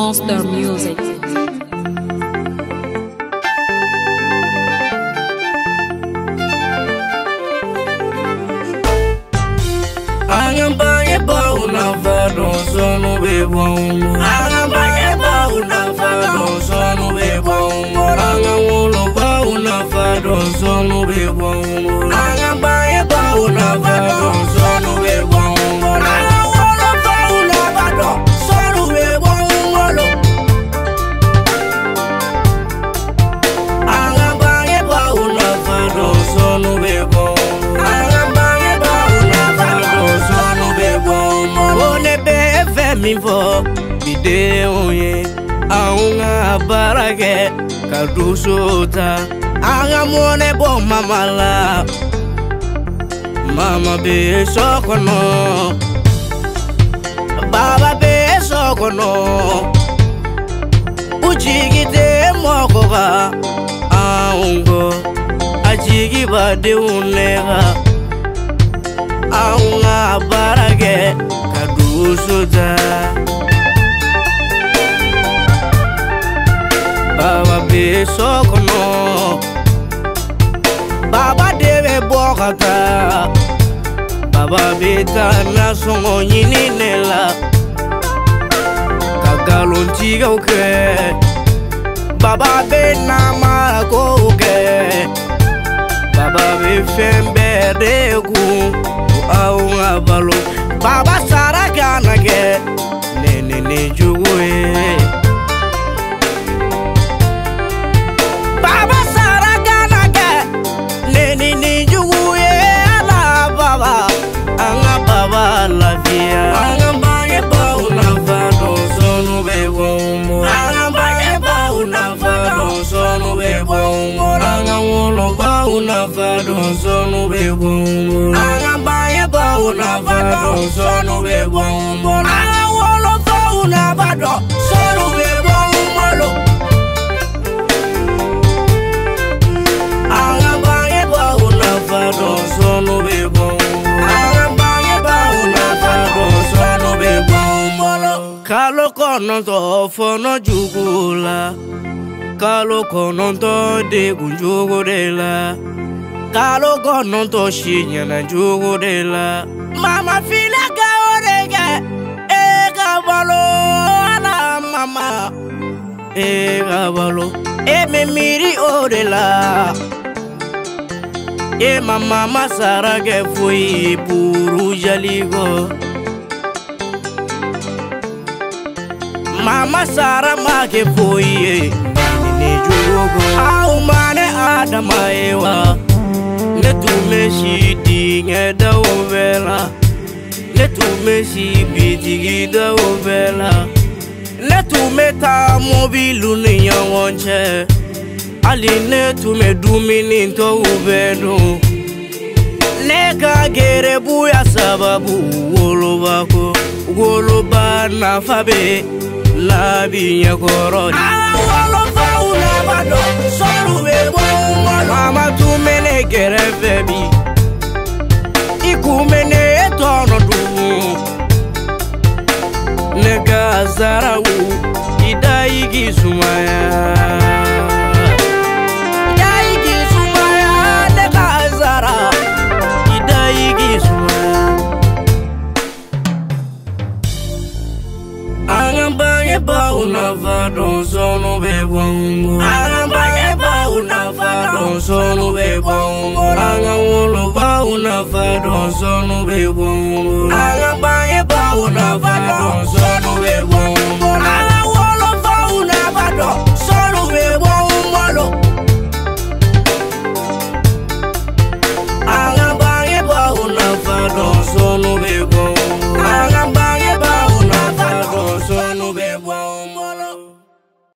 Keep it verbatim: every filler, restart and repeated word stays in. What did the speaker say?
Monster Music. Bangueba Nafa don't sono be bon. Bangueba Nafa don't sono be bon. Bangueba Nafa don't sono be bon. Bangueba Nafa don't sono be bon. For video ye aunga barake kadusota anga mone bo mama la mama be sokono baba be sokono ujigite mokoga aungo ajigi bade unega aunga barake kadusuta baba be sokono baba debe bokata baba beta na songo nyini nela kagalonti gauke baba be na marako ke baba be fembe de ku au abalo baba sara kana ke ne ne ne juwe baba sara kana ke ne ne ne juwe ala baba anga baba la via anga Bangueba Nafa don't sono be bon anga Bangueba Nafa don't sono be bon anga wolo ba Nafa don't sono be bon anga Bangueba Nafa don't sono be bon anga wolo ba Nafa don't sono be bon malo anga Bangueba Nafa don't sono be bon anga Bangueba Nafa don't sono be bon malo kalo kono to fono jugula kalo kono to de gunjugo de la kalo kono to shinya na jugo de la mama fila ka orege e ka balo ala mama e ka balo e me miri ode la e mama masara ke foi puru jaligo mama sara ma ke foi ni jugo au mane adama ewa ne tu me shidi ngeda ovela ne tu me shibidi da ovela ne tu me ta mobilu ni yawonche ali ne tu me dumini to ubedo ne ka gere buya sababu wolo bako wolo ba na fabe labi nyakorodi wolo fa una bado solo be mama tu mene gere bebi ikumene etono du nega zarawu idai gizumaya idai gizumaya nega zara idai gizumaya anga Bangueba Nafa don't sono be bon anga Bangueba Nafa don't sono be bon anga wolo ba Nafa don't sono be bon anga Bangueba